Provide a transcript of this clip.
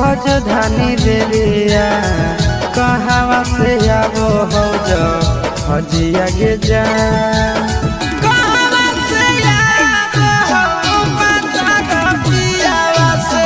राजधानी देलिया कहावा से आवो हो जो हजिया के जा।